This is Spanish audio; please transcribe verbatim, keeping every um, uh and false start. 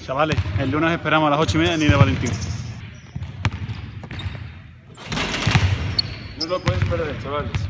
Chavales, el lunes esperamos a las ocho y media en Nina Valentín. No lo puedes perder, chavales.